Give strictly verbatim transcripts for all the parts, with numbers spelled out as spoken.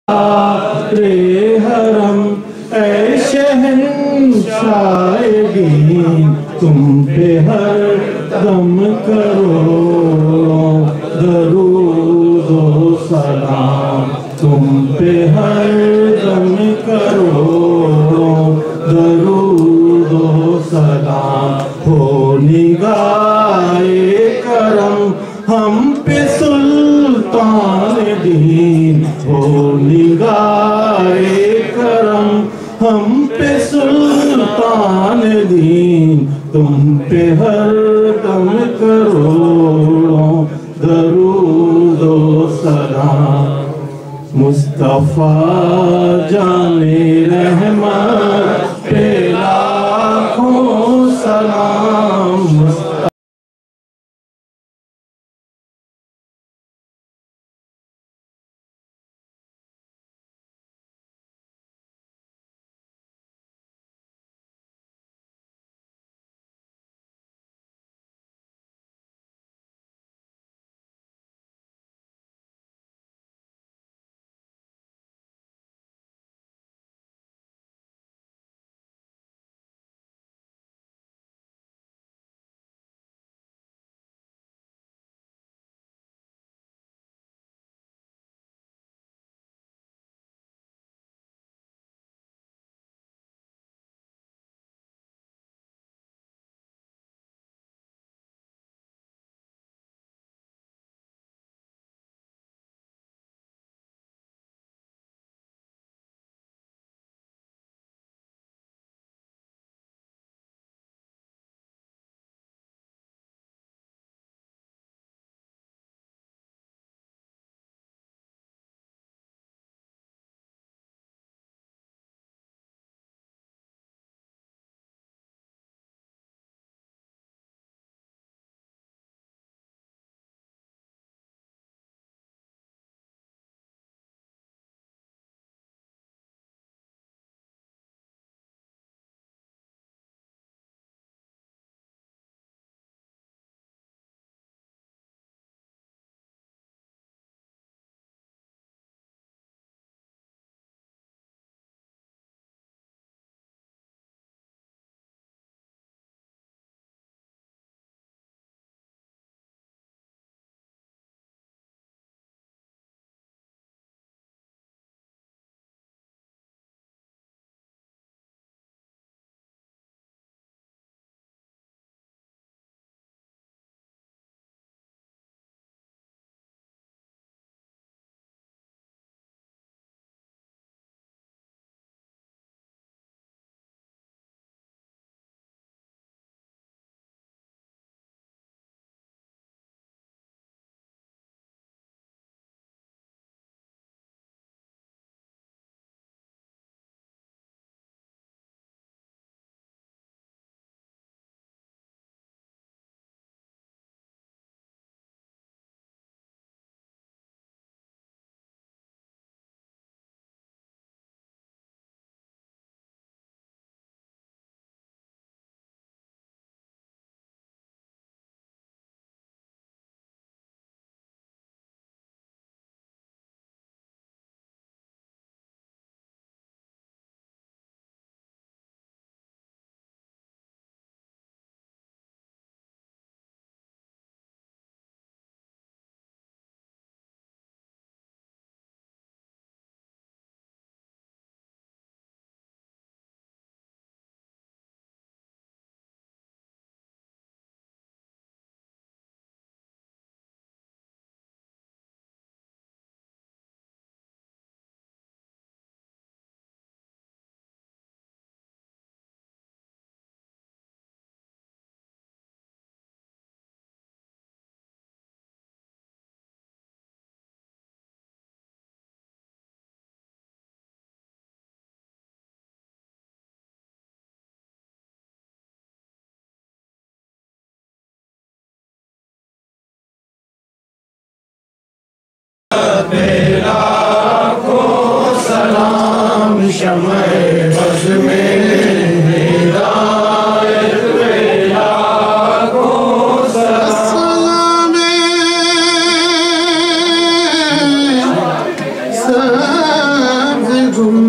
رے حرم اے شہنشاہ دین تم پہ ہر دم کرو درود و سلام تم پہ ہر دم کرو درود و سلام ہو نگاہ کرم ہم پہ سلطان دین ہو نگاہ کرم ہم پہ سلطان دین تم پہ ہر دم کروڑوں درود و سلام مصطفیٰ جان رحمت پہ لاکھوں سلام لاکھوں سلام شمع بز میں ہدایت پہ لاکھوں سلام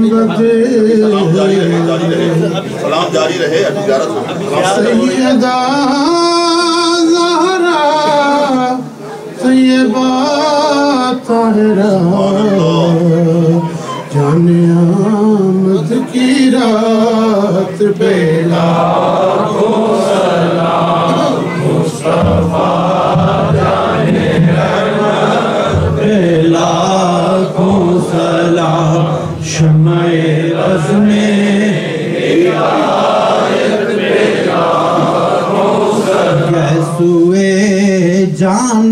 سلام جاری رہے سیدہ زہرا طیبہ طاہرہ جان آمد کی رات پہ لاکھوں سلام مصطفیٰ جان رحمت پہ لاکھوں سلام شمع بز میں ہدایت پہ لاکھوں سلام گیسوئے جان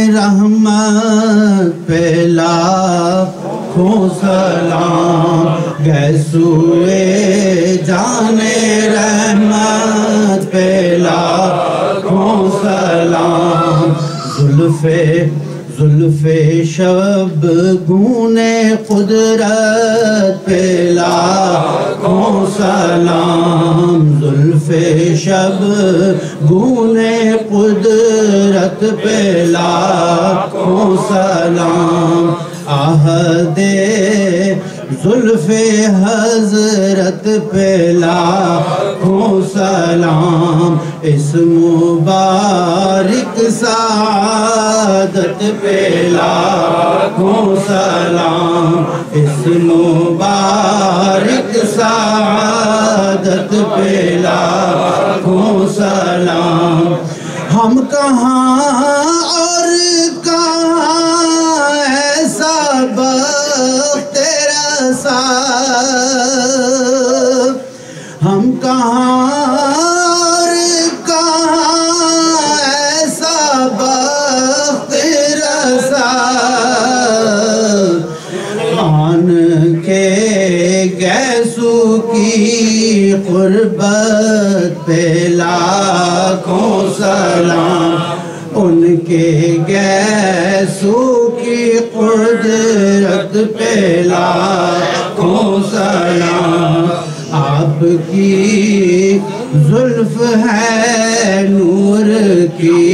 رحمت پہ لاکھوں سلام گیسوئے جان رحمت پہ لاکھوں سلام زلف زلف شب گونے قدرت پہ لاکھوں سلام زلف شب گونے قدرت پہ لاکھوں سلام عہد زلف حضرت پہ لاکھوں سلام اس مبارک سعادت پہ لاکھوں سلام اس مبارک سعادت پہ لاکھوں سلام ہم کہاں اور کہاں ایسا بخت رسا ہم کہاں اور کہاں ایسا بخت رسا آن کے گیسو کی قربت پہ لاکھوں سلام ان کے گیسو کی قدرت پہ لاکھوں سلام آپ کی زلف ہے نور کی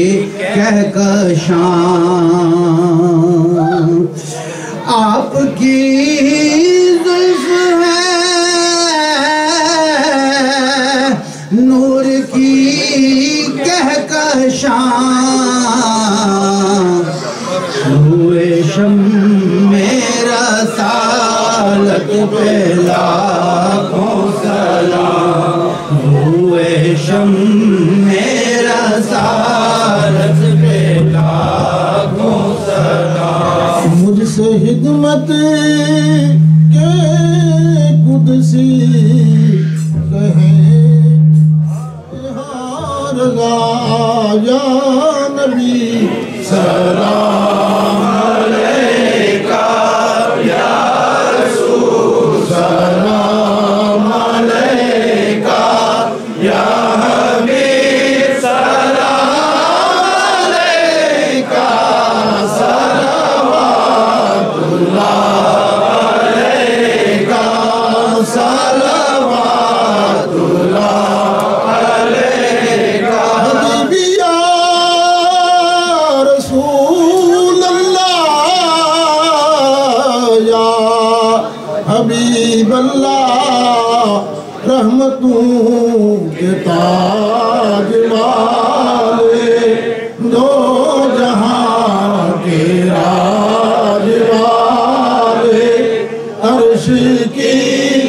کہکشاں آپ کی زلف ہے نور کی کہکشاں ہوئے شم میرا سالت پہ لاکھوں سلام ہوئے شم میرا سالت پہ لاکھوں سلام مجھ سے خدمت کے قدسی کہیں یا نبی سلام علیکہ یا رسول سلام علیکہ یا حبیب سلام علیکہ صلوات اللہ علیکہ صلوات اللہ حبیب اللہ رحمتوں کے تاج والے دو جہاں کے راج والے عرش کی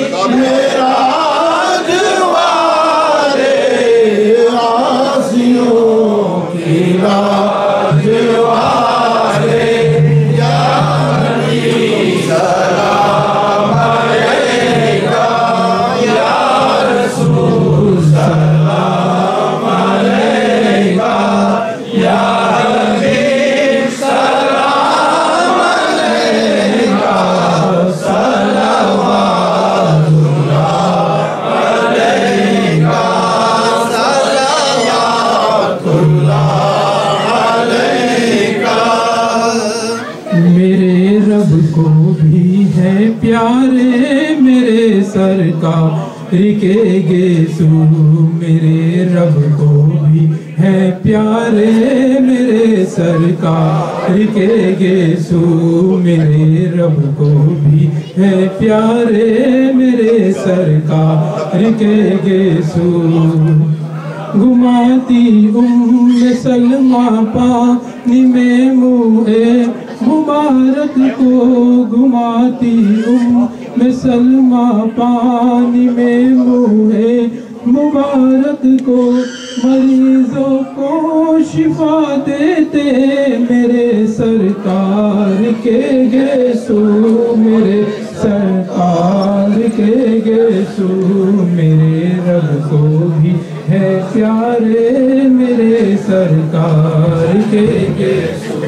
معراج والے آسیوں کی لاج والے یا نبی سلام علیکہ یا رسول سلام علیکہ یا حبیب سلام علیکہ صلوات اللہ علیکہ صلوات اللہ علیکہ میرے رب کو بھی ہے پیارے میرے سرکار کے گیسو میرے رب کو بھی ہیں پیارے میرے سرکار کے گیسو، میرے رب کو بھی ہے پیارے میرے سرکار کے گیسو۔ گھماتی ام سلمہ پانی میں منہ مبارک کو، گھماتی ام سلمہ پانی میں منہ مبارک کو، مریضوں کو شفا دیتے میرے سرکار کے گیسو، میرے سرکار کے گیسو، میرے رب کو بھی ہے پیارے میرے سرکار کے گیسو۔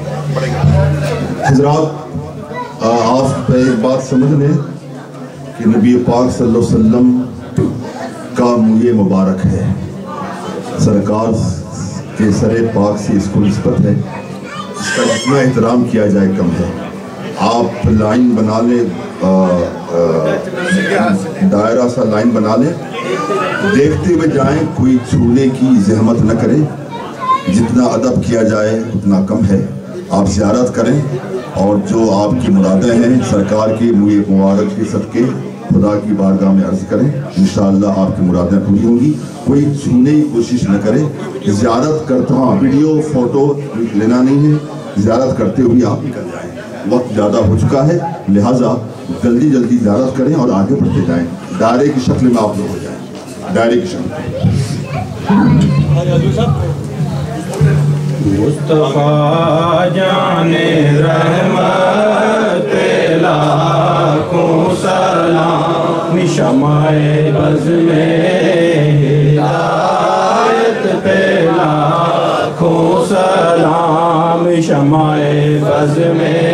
حضرات، آپ پہ ایک بات سمجھ لیں کہ نبی پاک صلی اللہ علیہ وسلم کا منہ مبارک ہے، سرکار کے سر پاک سے اس کو نسبت ہے، اس کا جتنا احترام کیا جائے کم ہے۔ آپ لائن بنا لیں، دائرہ سا لائن بنا لیں، دیکھتے ہوئے جائیں، کوئی چھونے کی زحمت نہ کریں، جتنا ادب کیا جائے اتنا کم ہے۔ آپ زیارت کریں اور جو آپ کی مرادیں ہیں سرکار کی منہ مبارک کے صدقے خدا کی بارگاہ میں عرض کریں، انشاءاللہ آپ کی مرادیں پوری ہوں گی۔ کوئی چھونے کی کوشش نہ کریں، زیارت کرتا ہوں، ویڈیو فوٹو لینا نہیں ہے، زیارت کرتے ہوئے آپ نکل جائیں، وقت زیادہ ہو چکا ہے، لہٰذا جلدی جلدی زیارت کریں اور آگے بڑھتے جائیں، دائرے کی شکل میں آپ لوگ ہو جائیں، دائرے کی شکل میں۔ مصطفیٰ جان رحمت لاکھوں سلام، شمع بز میں ہدایت پہ لاکھوں سلام، شمع بز میں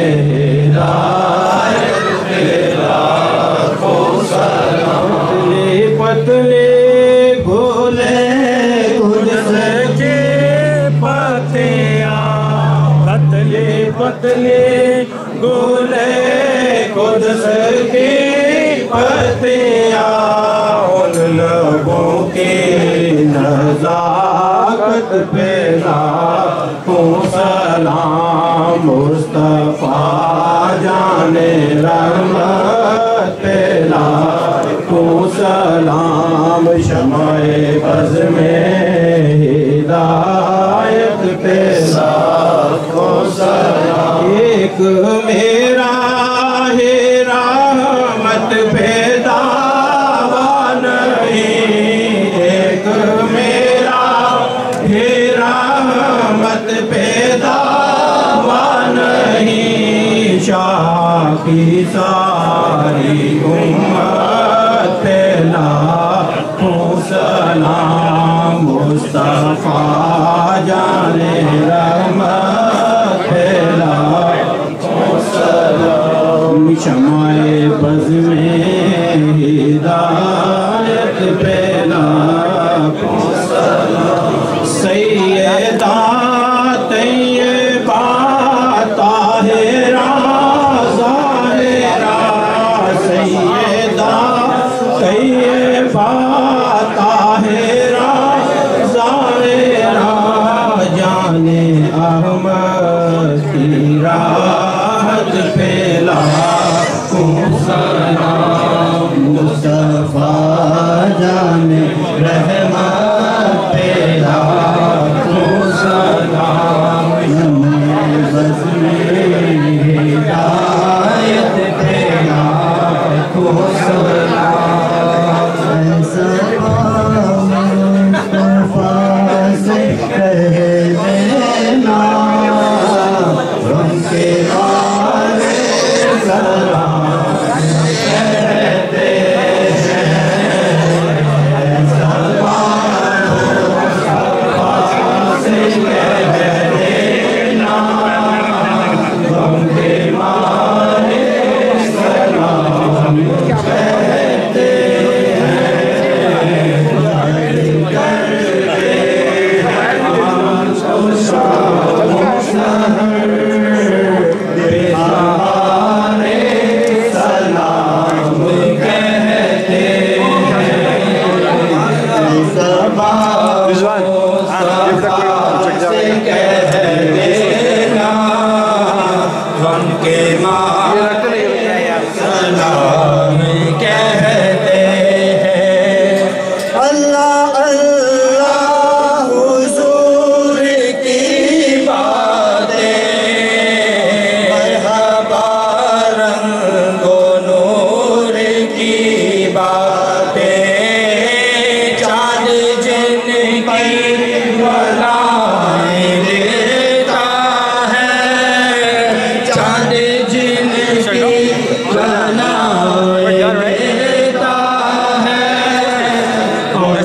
ہدایت پہ لاکھوں سلام۔ پتلے پتلے گھولے قدس کے پتیاں، پتلے پتلے گھولے قدس کی پتیاں، ان لوگوں کی نزاکت پہ لاکھوں سلام، مصطفیٰ جان رحمت پہ لاکھوں سلام، شمع بز میں ہدایت پہ لاکھوں سلام۔ ایک میرا ہے رحمت پہ دعویٰ نہیں، ایک میرا ہے رحمت پہ دعویٰ نہیں، شاہ کی ساری امت پہ لاکھوں سلام، مصطفیٰ جان رحمت پہ لاکھوں سلام، شمع بز میں ہدایت پہ لاکھوں سلام۔ سیدہ طیبہ طاہرہ ظاہرہ، سیدہ طیبہ طاہرہ ظاہرہ، جان احمد کی راحت پہ لاکھوں سلام۔ रंग नूर की बातें, चाँद जिनकी बनाए देता है, चाँद जिनकी बनाए देता है, और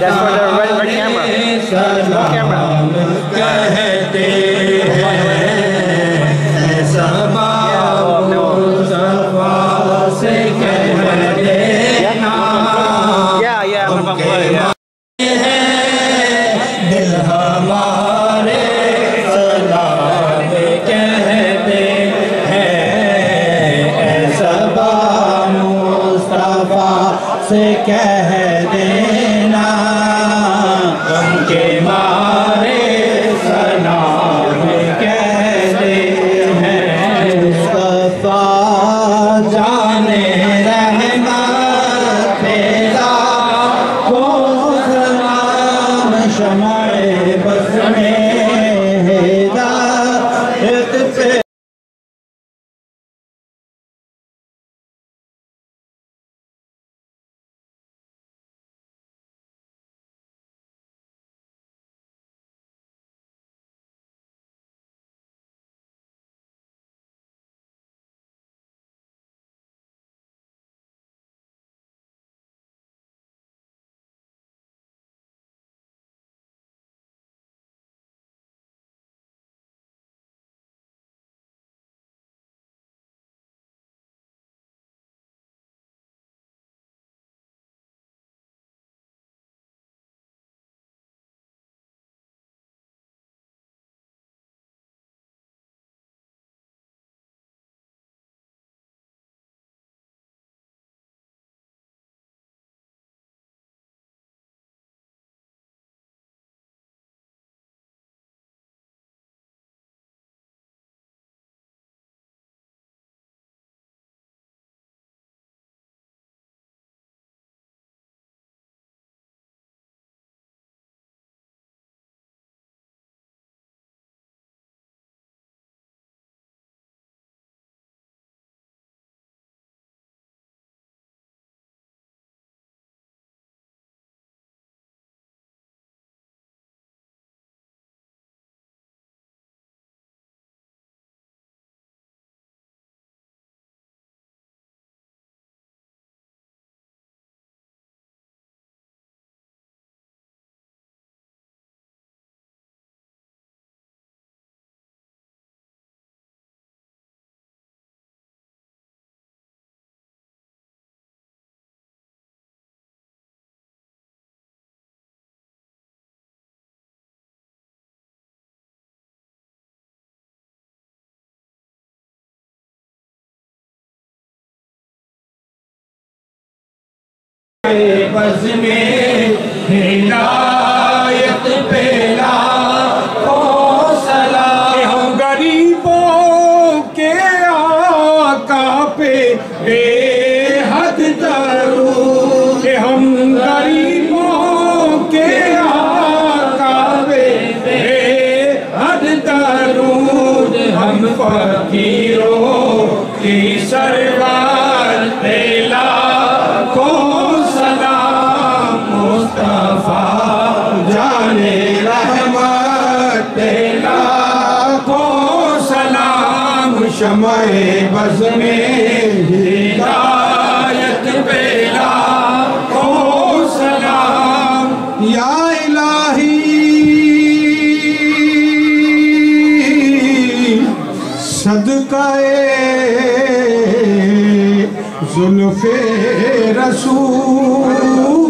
सलाम कहते हैं सबा मुस्तफा से कह देना, दिल हमारे सलाम कहते हैं सबा मुस्तफा से कह देना, उनके मारे सलाम कहते हैं मुस्तफा जाने रहमत तेरा को सलाम शमाए बस में हिदायत पे बस में हिदायत पेला ओ सलाम, हम गरीबों के आका पे बेहद दरूद, हम गरीबों के आका पे बेहद दरूद, हम फकीरों की सरवार पेला को मुस्तफा जाने रहमत तेरा को सलाम, शमाए बज़ में हिदायत पेला को सलाम, या इलाही सदक़ाए ज़ुल्फ़े रसूल,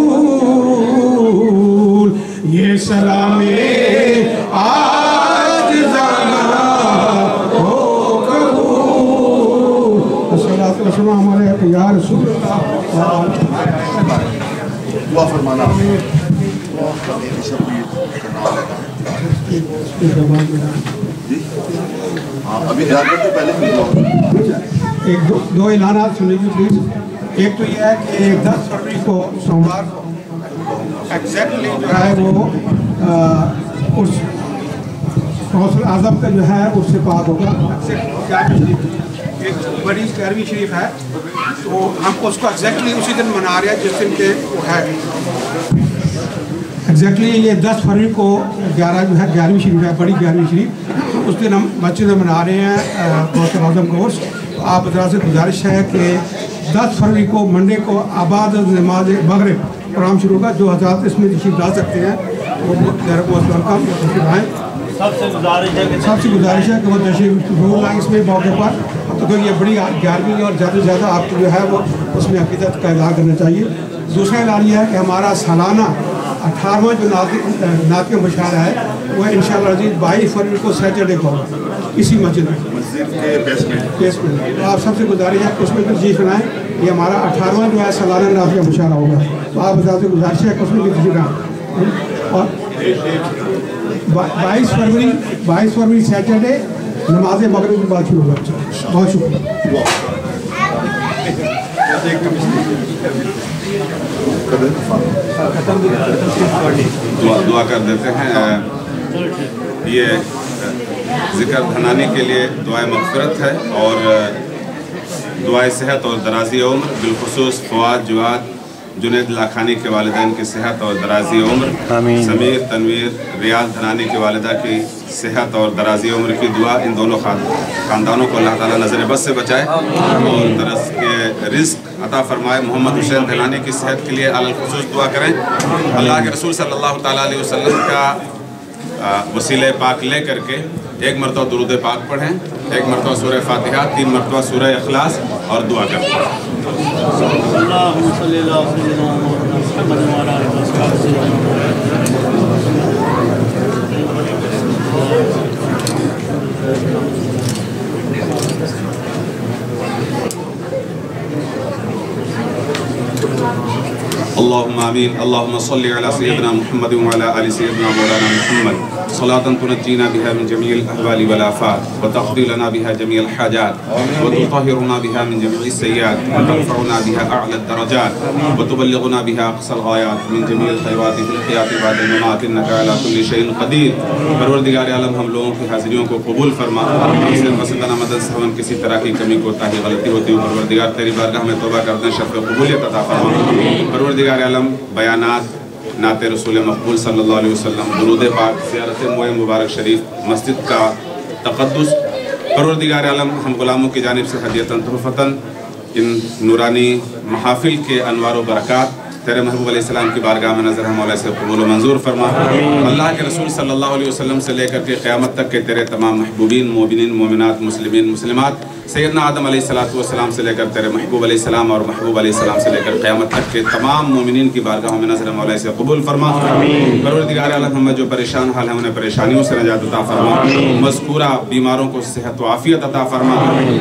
ये सलामे आज ज़ाना हो कबूल, अस्सलातु वस्सलाम अलैका या रसूल अल्लाह। दुआ फरमाना अभी पहले एक दो, दो ऐलानात सुनिए प्लीज। एक तो यह है कि एक दस फरवरी को सोमवार को एग्जैक्टली जो है वो आ, उस कौंसल आज़म का जो है उससे बात होगा। एक बड़ी ग्यारहवीं शरीफ है, तो हम उसको एग्जैक्टली उसी दिन मना रहे हैं जिस दिन के वो है। एग्जैक्टली ये दस फरवरी को ग्यारह जो है ग्यारहवीं शरीफ है, बड़ी ग्यारहवीं शरीफ, तो उस दिन हम मस्जिद में मना रहे हैं गौसे आज़म का उर्स। तो आप हज़रात से गुजारिश है कि दस फरवरी को मंडे को आबाद नमाज मगरिब प्रोग्राम शुरू होगा। जो हज़रात इसमें तशरीफ ला सकते हैं वो तशरीफ आएँ। सबसे गुजारिश है कि सबसे गुजारिश है कि वो तशरीफ जरूर लाएँ इसमें मौके पर, तो क्योंकि ये बड़ी ग्यारहवीं और ज़्यादा से ज़्यादा आपको जो है वो उसमें अक़ीदत का इज़हार करना चाहिए। दूसरा ऐलान यह है कि हमारा सालाना अठारहवां जो नात का मुशायरा है वो इंशाअल्लाह अज़ीज़ बाईस फरवरी को सैटरडे को होगा इसी मस्जिद में, मस्जिद के बेसमेंट बेसमेंट। तो आप सबसे गुजारिश है कि उसमें भी तशरीफ लाएँ। ये हमारा अठारहवां जो है सालाना नात का मुशायरा होगा, तो आप सबसे गुजारिश है कि उसमें भी तशरीफ लाएँ। और बाईस फरवरी बाईस फरवरी सैटरडे नमाज मगरिब के बाद शुरू होगा। बहुत शुक्रिया। दुआ दुआ कर देते हैं। ये ज़िक्र धनानी के लिए दुआ मग़फ़िरत है और दुआ सेहत और दराज़ी उम्र, बिलख़ुसूस फ़वाद जवाद जुनैद लाखानी के वालिदैन की सेहत और दराज़ी उम्र, समीर तनवीर रियाज धनानी के वालिदा की सेहत और दराज़ी उम्र की दुआ इन दोनों ख़ानदानों को अल्लाह ताला नज़र बस से बचाए और दरस के रिज़्क़ अता फरमाए। मोहम्मद हुसैन धनानी की सेहत के लिए अलल खुसूस दुआ करें। अल्लाह के रसूल सल्लल्लाहु ताला अलैहि वसल्लम का वसीले पाक ले करके एक मरतबा दुरूद पाक पढ़ें, एक मरतबा सूरह फातिहा, तीन मरतबा सूरह इखलास और दुआ करें। अल्लाहुम्मा आमीन। अल्लाहुम्मा सल्लि अला सय्यिदिना मुहम्मद व अला आलि सय्यिदिना मौलाना मुहम्मद सलातन तुनज्जीना बिहा मिन जमीइल अहवालि वल आफात व तक़दी लना बिहा जमीअल हाजात व तुतहिरुना बिहा मिन जमीइस सय्यात व तरफ़उना बिहा अअला दरजात व तुबल्लिगुना बिहा अक़सल गायात मिन जमीइल खैराति फिल हयाति बअदल ममात इन्नका अला कुल्लि शैइन क़दीर। परवरदिगार आलम हम लोगों की हाज़िरियों को कबूल फरमा। हमसे मसलन मदद सवन किसी तरह की कमी कोताही गलती होती हो परवरदिगार तेरी बारगाह में तौबा करते हैं, शफ़ कबूलियत अता फरमा। परवरदिगार आलम बयानात नाते रसूल मक़बूल सल्लल्लाहु अलैहि वसल्लम, दुरूद पाक, ज़ियारत मोए मुबारक शरीफ, मस्जिद का तक़द्दुस, परवरदिगार आलम हम गुलामों की जानिब से हदियतन तोहफ़तन इन नूरानी महाफिल के अनवार व बरक़ात तेरे महबूब अलैहिस्सलाम की बारगाह में नज़र मौला से कबूल मंजूर फरमा। अल्लाह के रसूल सल्लल्लाहु अलैहि वसल्लम से लेकर के क़यामत तक के तेरे तमाम महबूबीन मोमिनीन मोमिनात मुस्लिमीन मुस्लिमात, सैयदना आदम अलैहिस्सलातु वस्सलाम से लेकर तेरे महबूब अलैहिस्सलाम और महबूब अलैहिस्सलाम से लेकर क़यामत तक के तमाम मोमिनीन की बारगाहों में नज़र मौला से कबूल फरमा। परवरदिगार आलम हमें जो परेशान हाल है उन्हें परेशानियों से नजात अता फरमा, मज़कूरा बीमारों को सेहत व आफ़ियत अता फरमा।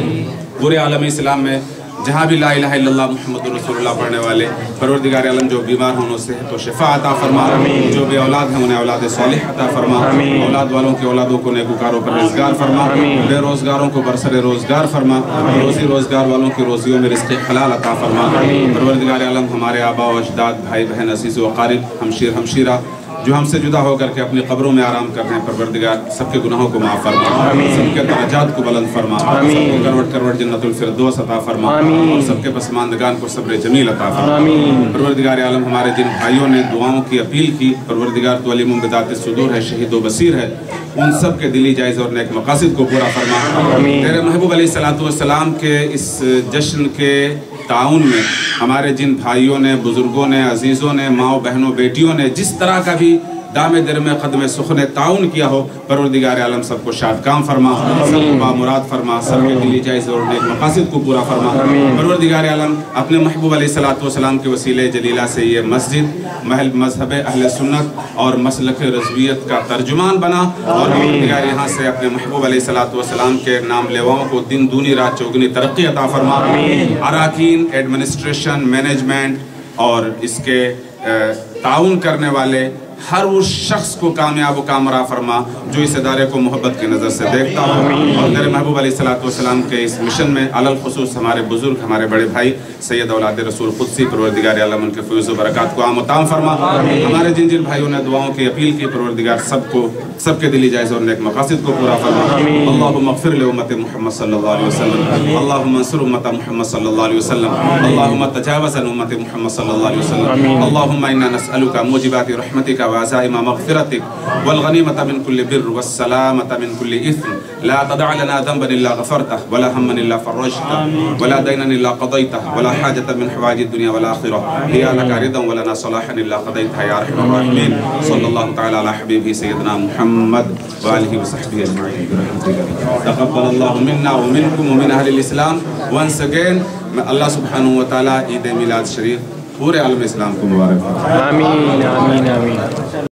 पूरे आलम इस्लाम में जहाँ भी ला इलाहा इल्लल्लाह मुहम्मदुर रसूलुल्लाह पढ़ने वाले परवरदिगार आलम जो बीमार हों उन्हें सेहत व शिफा अता फरमा, जो बे औलाद हैं उन्हें औलाद सालिह अता फरमा, औलाद वालों के औलादों को नेकूकारों पर रोज़गार फरमा, बेरोज़गारों को बरसरे रोज़गार फरमा, रोज़ी रोज़गार वालों की रोज़ियों में रिज़्क़ हलाल अता फरमा। परवरदिगार आलम हमारे आबा व अजदाद, भाई बहन, अज़ीज़ व अक़ारिब, हमशीर हमशीरा जो हमसे जुदा होकर के अपनी कब्रों में आराम कर रहे हैं, परवरदिगार सबके गुनाहों को माफ़ फरमा, सबके दराजात को बुलंद फरमा, सबको करवट करवट जन्नतुल फिरदौस अता फरमा और सबके पसमानदगान को सब्र जमील अता फरमा। परवरदिगार आलम हमारे जिन भाइयों ने दुआओं की अपील की, परवरदिगार तो अलीमुम बिदात सुदूर है, शहीद व बसीर है, उन सब के दिली जायज़ और नेक मकासिद को पूरा फरमा। तेरे महबूब अलैहिस्सलातु वस्सलाम के इस जश्न के ताउन में हमारे जिन भाइयों ने, बुजुर्गों ने, अजीज़ों ने, माओ बहनों बेटियों ने जिस तरह का भी दामे दर में कदम सुखने ताउन किया हो, परवरदिगार आलम सबको शादकाम फरमा, सबको बामुराद फरमा, सबके दिली जायज़ और नेक मकासिद को पूरा फरमा। परवरदिगार आलम अपने महबूब अलैहिस्सलातु वस्सलाम के वसीले जलीला से ये मस्जिद महल मज़हब अहले सुन्नत और मसलक रज़वियत का तर्जुमान बना और परवरदिगार यहाँ से अपने महबूब अलैहिस्सलातु वस्सलाम के नाम लेवाओं को दिन दूनी रात चौगुनी तरक्की अता फरमा। अराकीन, एडमिनिस्ट्रेशन, मैनेजमेंट और इसके ताउन करने वाले ہر اس شخص کو کامیاب و کامرا فرما جو اس ادارے کو محبت کی نظر سے دیکھتا ہو، اور میرے محبوب علیہ الصلوۃ والسلام کے اس مشن میں علی الخصوص ہمارے بزرگ، ہمارے بڑے بھائی سید اولاد رسول قدسی پروردگار عالم ان کے فیض و برکات کو عام و تام فرما۔ ہمارے جن جن بھائیوں نے دعاؤں کی اپیل کی پروردگار سب کو سب کے دلی جائز اور نیک مقاصد کو پورا فرما۔ اللہم اغفر لامت محمد صلی اللہ علیہ وسلم، اللہم انصر امت محمد صلی اللہ علیہ وسلم، اللہم تجاوز عن امت محمد صلی اللہ علیہ وسلم، اللہم انا نسألک موجبات رحمتک وعزائم مغفرتک والغنیمة من کل بر والسلامة من کل اثم، لا تدع لنا ذنبا الا غفرته ولا ہما الا فرجته ولا دینا الا قضیته ولا حاجة من حوائج الدنیا والآخرة هي لك رضا ولنا صلاحا الا قضیتها یا ارحم الراحمین۔ صلی اللہ تعالی علی حبیبہ سیدنا محمد وآلہ وصحبہ اجمعین برحمتک۔ تقبل اللہ منا ومنکم ومن اہل الاسلام۔ once again اللہ سبحانہ وتعالی عید میلاد شریف پورے عالم اسلام کو مبارک۔ آمین آمین آمین۔